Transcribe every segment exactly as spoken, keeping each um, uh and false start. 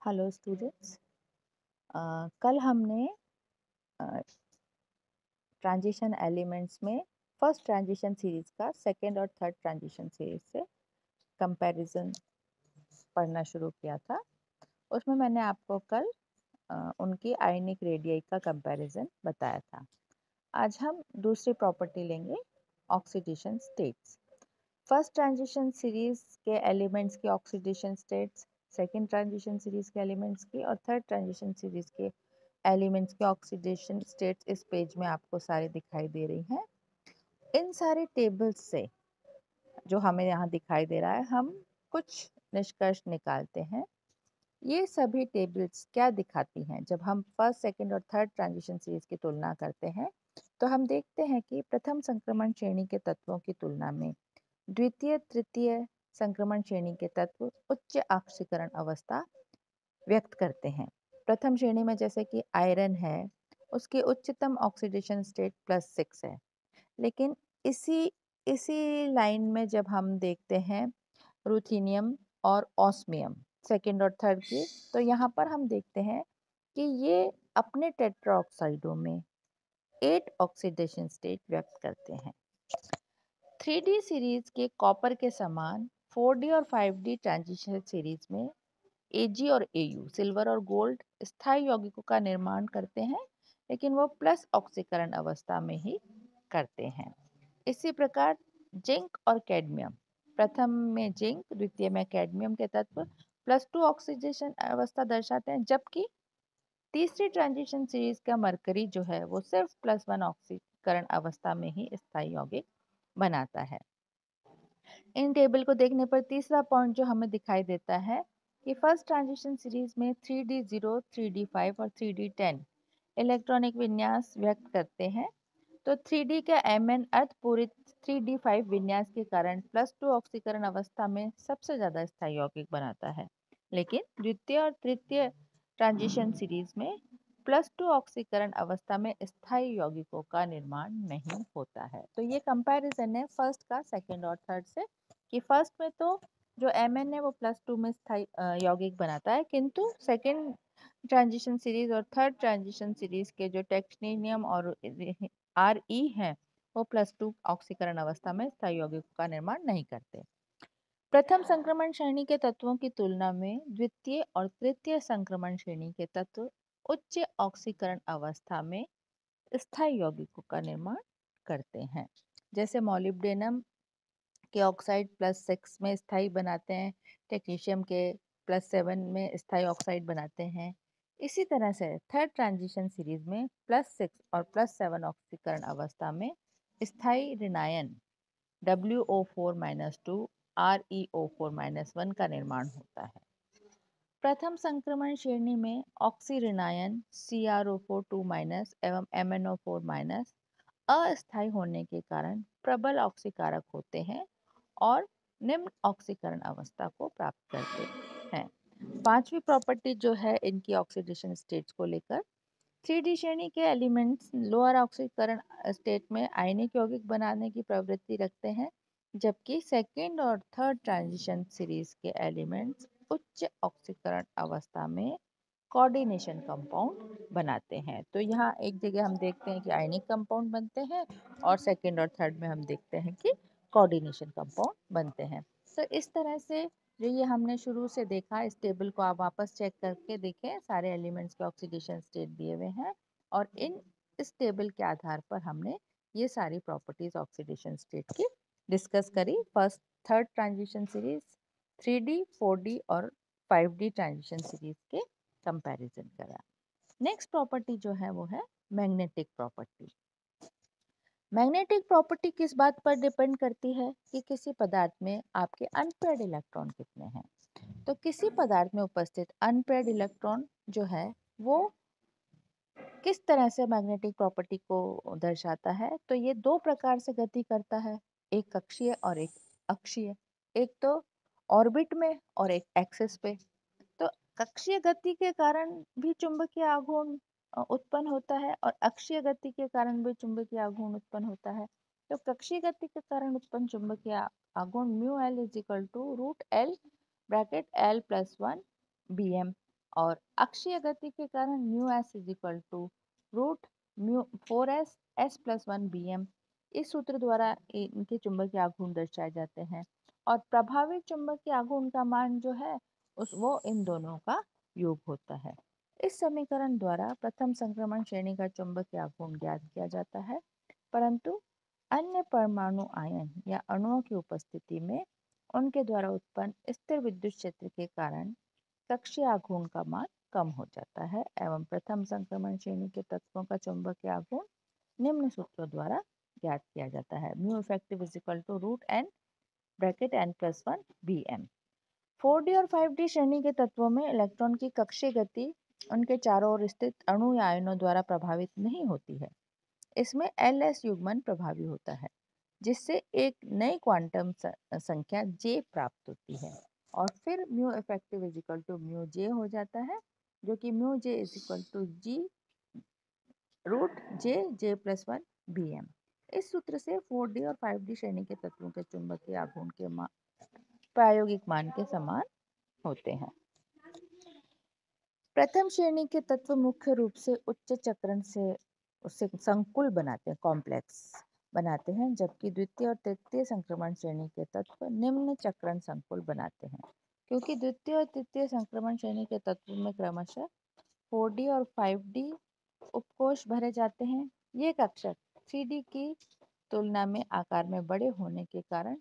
Hello students. कल हमने transition elements में फर्स्ट ट्रांजिशन सीरीज का सेकंड और थर्ड ट्रांजिशन सीरीज से कंपैरिजन पढ़ना शुरू किया था। उसमें मैंने आपको कल uh, उनकी आयनिक रेडियाई का कंपैरिजन बताया था। आज हम दूसरी प्रॉपर्टी लेंगे, oxidation states. First transition series के एलिमेंट्स की oxidation states, second transition series के एलिमेंट्स की और थर्ड ट्रांजिशन सीरीज के एलिमेंट्स के ऑक्सीडेशन स्टेट्स इस पेज में आपको सारे दिखाई दे रही हैं। इन सारे टेबल्स से जो हमें यहाँ दिखाई दे रहा है, हम कुछ निष्कर्ष निकालते हैं। ये सभी टेबल्स क्या दिखाती हैं? जब हम फर्स्ट, सेकंड और थर्ड ट्रांजिशन सीरीज की तुलना करते हैं तो हम देखते हैं कि प्रथम संक्रमण श्रेणी के तत्वों की तुलना में द्वितीय, तृतीय संक्रमण श्रेणी के तत्व उच्च ऑक्सीकरण अवस्था व्यक्त करते हैं। प्रथम श्रेणी में जैसे कि आयरन है, उसकी उच्चतम ऑक्सीडेशन स्टेट प्लस सिक्स है। लेकिन इसी इसी लाइन में जब हम देखते हैं रुथेनियम और ऑस्मियम सेकंड और थर्ड की, तो यहाँ पर हम देखते हैं कि ये अपने टेट्राऑक्साइडों में एट ऑक्सीडेशन स्टेट व्यक्त करते हैं। थ्री डी सीरीज के कॉपर के समान फोर डी और फाइव डी ट्रांजिशन सीरीज में एजी और एयू सिल्वर और गोल्ड स्थायी यौगिकों का निर्माण करते हैं, लेकिन वो प्लस ऑक्सीकरण अवस्था में ही करते हैं। इसी प्रकार जिंक और कैडमियम, प्रथम में जिंक, द्वितीय में कैडमियम के तत्व प्लस टू ऑक्सीडेशन अवस्था दर्शाते हैं, जबकि तीसरी ट्रांजिशन सीरीज का मरकरी जो है वो सिर्फ प्लस वन ऑक्सीकरण अवस्था में ही स्थायी यौगिक बनाता है। इन टेबल को देखने पर तीसरा पॉइंट जो हमें दिखाई देता है कि फर्स्ट ट्रांजिशन सीरीज में three D zero, three D five और थ्री डी टेन इलेक्ट्रॉनिक विन्यास व्यक्त करते हैं, तो थ्री डी का एम एन अर्थ पूरी थ्री डी फाइव विन्यास के कारण प्लस टू ऑक्सीकरण अवस्था में सबसे ज्यादा स्थायी यौगिक बनाता है। लेकिन द्वितीय और तृतीय ट्रांजिशन सीरीज में प्लस टू ऑक्सीकरण अवस्था में स्थायी यौगिकों का निर्माण नहीं होता है। तो ये कंपैरिजन है फर्स्ट का सेकंड और थर्ड से, कि फर्स्ट में तो जो एम एन है वो प्लस टू में स्थायी यौगिक बनाता है, किंतु सेकंड ट्रांजिशन सीरीज और थर्ड ट्रांजिशन सीरीज के जो टेक्सनीनियम और आर ई हैं वो प्लस टू ऑक्सीकरण अवस्था में स्थायी यौगिकों का निर्माण नहीं करते। प्रथम संक्रमण श्रेणी के तत्वों की तुलना में द्वितीय और तृतीय संक्रमण श्रेणी के तत्व उच्च ऑक्सीकरण अवस्था में स्थायी यौगिकों का निर्माण करते हैं। जैसे मॉलिब्डेनम के ऑक्साइड प्लस सिक्स में स्थायी बनाते हैं, टेक्नीशियम के प्लस सेवन में स्थायी ऑक्साइड बनाते हैं। इसी तरह से थर्ड ट्रांजिशन सीरीज में प्लस सिक्स और प्लस सेवन ऑक्सीकरण अवस्था में स्थायी ऋणायन W O four minus two R E O four minus one का निर्माण होता है। प्रथम संक्रमण श्रेणी में ऑक्सी ऋणायन C R O four two minus एवं M N O four minus अस्थायी होने के कारण प्रबल ऑक्सीकारक होते हैं और निम्न ऑक्सीकरण अवस्था को प्राप्त करते हैं। पांचवी प्रॉपर्टी जो है इनकी ऑक्सीडेशन स्टेट्स को लेकर, थ्री डी श्रेणी के एलिमेंट्स लोअर ऑक्सीकरण स्टेट में आयनिक यौगिक बनाने की प्रवृत्ति रखते हैं, जबकि सेकेंड और थर्ड ट्रांजिशन सीरीज के एलिमेंट्स उच्च ऑक्सीकरण अवस्था में कोऑर्डिनेशन कंपाउंड बनाते हैं। तो यहाँ एक जगह हम देखते हैं कि आयनिक कंपाउंड बनते हैं और सेकेंड और थर्ड में हम देखते हैं कि कोऑर्डिनेशन कंपाउंड बनते हैं। तो इस तरह से जो ये हमने शुरू से देखा, इस टेबल को आप वापस चेक करके देखें, सारे एलिमेंट्स के ऑक्सीडेशन स्टेट दिए हुए हैं और इन इस टेबल के आधार पर हमने ये सारी प्रॉपर्टीज ऑक्सीडेशन स्टेट की डिस्कस करी। First, third transition series, three D, four D और फाइव डी ट्रांजिशन सीरीज के कंपैरिजन करा। नेक्स्ट प्रॉपर्टी जो है वो है मैग्नेटिक प्रॉपर्टी। मैग्नेटिक प्रॉपर्टी किस बात पर डिपेंड करती है कि किसी पदार्थ में आपके अनपेयर्ड इलेक्ट्रॉन कितने हैं। तो किसी पदार्थ में उपस्थित अनपेयर्ड इलेक्ट्रॉन जो है वो किस तरह से मैग्नेटिक प्रॉपर्टी को दर्शाता है, तो ये दो प्रकार से गति करता है, एक कक्षीय और एक अक्षीय। एक तो ऑर्बिट में और एक एक्सिस पे। तो कक्षीय गति के कारण भी चुंबकीय आघूर्ण उत्पन्न होता है और अक्षीय गति के कारण भी चुंबकीय आघूर्ण उत्पन्न होता है। तो कक्षीय गति के कारण उत्पन्न चुंबकीय आघूर्ण mu L is equal to root L bracket L plus one B M और अक्षीय गति के कारण mu S is equal to root mu four S S plus one B M. इस सूत्र द्वारा इनके चुंबकीय आघूर्ण दर्शाए जाते हैं और प्रभावित चुंबकीय आघूर्ण का मान जो है उस वो इन दोनों का योग होता है। इस समीकरण द्वारा प्रथम संक्रमण श्रेणी का चुंबकीय आघूर्ण ज्ञात किया जाता है, परंतु अन्य परमाणु आयन या अणुओं की उपस्थिति में उनके द्वारा उत्पन्न स्थिर विद्युत क्षेत्र के कारण कक्षीय आघूर्ण का मान कम हो जाता है एवं प्रथम संक्रमण श्रेणी के तत्वों का चुंबकीय आघूर्ण निम्न सूत्रों द्वारा ज्ञात किया जाता है। Mu effective is equal to root N bracket N plus one B M. Four D और फाइव डी श्रेणी के तत्वों में इलेक्ट्रॉन की कक्षीय गति उनके चारों ओर स्थित अणु या आयनों द्वारा प्रभावित नहीं होती है। इसमें एल एस युग्मन प्रभावी होता है, जिससे एक नई क्वांटम संख्या जे प्राप्त होती है और फिर mu effective is equal to mu J हो जाता है, जो कि mu J is equal to G root J J plus one B M. इस सूत्र से फोर डी और फाइव डी श्रेणी के तत्वों के चुंबकीय आघूर्ण के मान प्रायोगिक मान के समान होते हैं। प्रथम श्रेणी के तत्व मुख्य रूप से उच्च चक्रण से उससे संकुल बनाते हैं, कॉम्प्लेक्स बनाते हैं, जबकि द्वितीय और तृतीय संक्रमण श्रेणी के तत्व निम्न चक्रण संकुल बनाते हैं। क्योंकि द्वितीय और तृतीय संक्रमण श्रेणी के तत्व में क्रमशः फोर डी और फाइव डी उपकोष भरे जाते हैं, ये कक्षक थ्री डी की तुलना में आकार में बड़े होने के कारण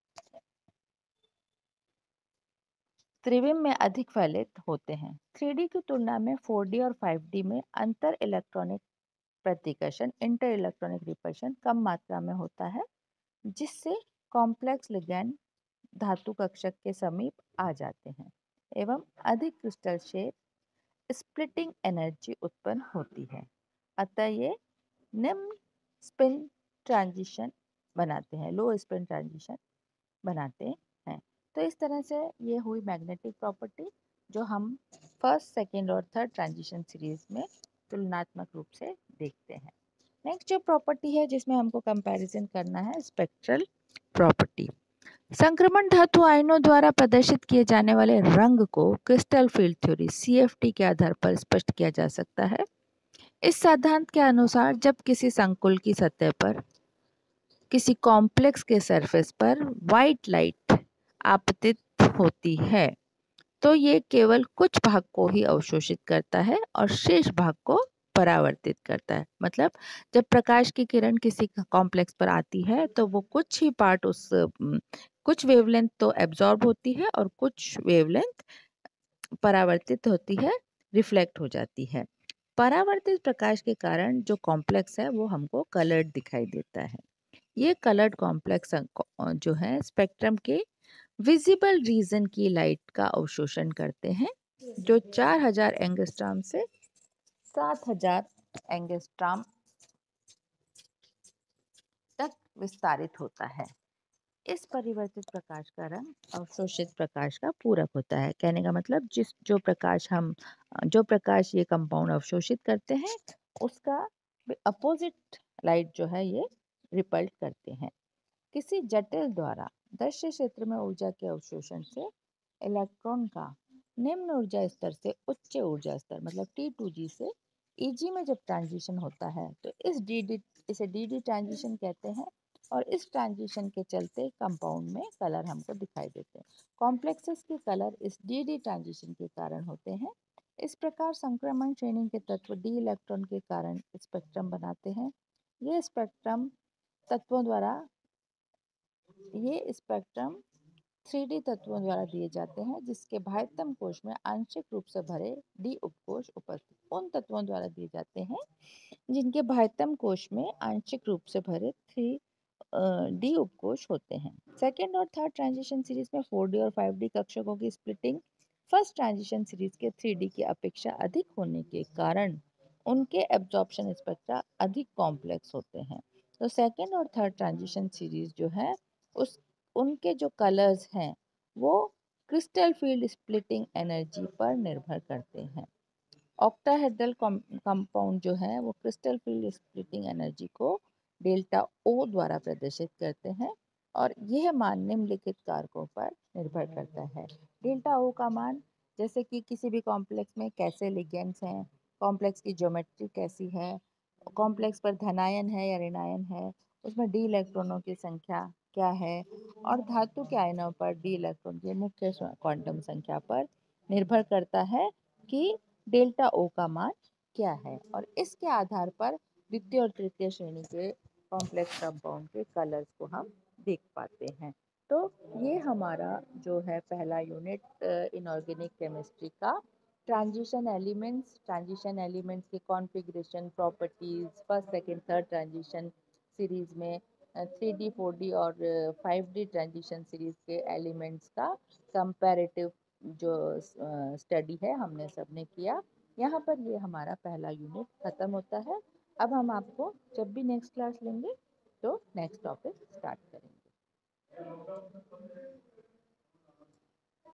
त्रिविम में अधिक फैलित होते हैं। थ्री डी की तुलना में फोर डी और फाइव डी में अंतर इलेक्ट्रॉनिक प्रतिकर्षण इंटर इलेक्ट्रॉनिक रिपल्शन कम मात्रा में होता है, जिससे कॉम्प्लेक्स लिगैंड धातु कक्षक के समीप आ जाते हैं एवं अधिक क्रिस्टल शेप स्प्लिटिंग एनर्जी उत्पन्न होती है। अतः ये निम्न स्पिन ट्रांजिशन बनाते हैं, लो स्पिन ट्रांजिशन बनाते हैं। तो इस तरह से ये हुई मैग्नेटिक प्रॉपर्टी, जो हम फर्स्ट, सेकेंड और थर्ड ट्रांजिशन सीरीज में तुलनात्मक रूप से देखते हैं। नेक्स्ट जो प्रॉपर्टी है जिसमें हमको कंपैरिजन करना है, स्पेक्ट्रल प्रॉपर्टी। संक्रमण धातु आयनों द्वारा प्रदर्शित किए जाने वाले रंग को crystal field theory C F T के आधार पर स्पष्ट किया जा सकता है। इस सिद्धांत के अनुसार जब किसी संकुल की सतह पर किसी कॉम्प्लेक्स के सरफेस पर व्हाइट लाइट आपतित होती है तो ये केवल कुछ भाग को ही अवशोषित करता है और शेष भाग को परावर्तित करता है। मतलब जब प्रकाश की किरण किसी कॉम्प्लेक्स पर आती है तो वो कुछ ही पार्ट उस कुछ वेवलेंथ तो एब्जॉर्ब होती है और कुछ वेवलेंथ परावर्तित होती है, रिफ्लेक्ट हो जाती है। परावर्तित प्रकाश के कारण जो कॉम्प्लेक्स है वो हमको कलर्ड दिखाई देता है। ये कलर्ड कॉम्प्लेक्स जो है स्पेक्ट्रम के विजिबल रीजन की लाइट का अवशोषण करते हैं, जो चार हजार एंगस्ट्रॉम से सात हजार एंगस्ट्रॉम तक विस्तारित होता है। इस परिवर्तित प्रकाश का रंग अवशोषित प्रकाश का पूरक होता है। कहने का मतलब जिस जो प्रकाश हम जो प्रकाश ये कंपाउंड अवशोषित करते हैं उसका अपोजिट लाइट जो है ये रिपल्ट करते हैं। किसी जटिल द्वारा दृश्य क्षेत्र में ऊर्जा के अवशोषण से इलेक्ट्रॉन का निम्न ऊर्जा स्तर से उच्च ऊर्जा स्तर मतलब टी टू जी से ई जी में जब ट्रांजिशन होता है तो इस डी डी इसे डी डी ट्रांजिशन कहते हैं और इस ट्रांजिशन के चलते कंपाउंड में कलर हमको दिखाई देते हैं। कॉम्प्लेक्सेस के कलर इस डी डी ट्रांजिशन के कारण होते हैं। इस प्रकार संक्रमण श्रेणी के तत्व डी इलेक्ट्रॉन के कारण स्पेक्ट्रम बनाते हैं। ये स्पेक्ट्रम तत्वों द्वारा ये स्पेक्ट्रम थ्री डी तत्वों द्वारा दिए जाते हैं, जिसके बाह्यतम कोश में आंशिक रूप से भरे डी उपकोष उपस्थित उन तत्वों द्वारा दिए जाते हैं जिनके बाह्यतम कोश में आंशिक रूप से भरे थ्री डी उपकोष होते हैं। सेकेंड और थर्ड ट्रांजिशन सीरीज में फोर डी और फाइव डी कक्षकों की स्प्लिटिंग फर्स्ट ट्रांजिशन सीरीज के थ्री डी की अपेक्षा अधिक होने के कारण उनके एब्जॉर्प्शन स्पेक्ट्रा अधिक कॉम्प्लेक्स होते हैं। तो सेकेंड और थर्ड ट्रांजिशन सीरीज जो है उस उनके जो कलर्स हैं वो क्रिस्टल फील्ड स्प्लिटिंग एनर्जी पर निर्भर करते हैं। ऑक्टाहेड्रल कंपाउंड जो है वो क्रिस्टल फील्ड स्प्लिटिंग एनर्जी को डेल्टा ओ द्वारा प्रदर्शित करते हैं और यह मान निम्नलिखित कारकों पर निर्भर करता है। डेल्टा ओ का मान जैसे कि किसी भी कॉम्प्लेक्स में कैसे लिगेंड्स हैं, कॉम्प्लेक्स की ज्योमेट्री कैसी है, कॉम्प्लेक्स पर धनायन है या ऋणायन है, उसमें डी इलेक्ट्रॉनों की संख्या क्या है, और धातु के आयनों पर डी इलेक्ट्रॉन की मुख्य क्वांटम संख्या पर निर्भर करता है कि डेल्टा ओ का मान क्या है। और इसके आधार पर द्वितीय और तृतीय श्रेणी के कॉम्प्लेक्स कंपाउंड के कलर्स को हम देख पाते हैं। तो ये हमारा जो है पहला यूनिट इनऑर्गेनिक केमिस्ट्री का ट्रांजिशन एलिमेंट्स ट्रांजिशन एलिमेंट्स के configuration, properties, first second third transition series में थ्री डी फोर डी और फाइव डी ट्रांजिशन सीरीज के एलिमेंट्स का कंपैरेटिव जो स्टडी है हमने सबने किया। यहाँ पर ये हमारा पहला यूनिट ख़त्म होता है। अब हम आपको जब भी नेक्स्ट क्लास लेंगे तो नेक्स्ट टॉपिक स्टार्ट करेंगे।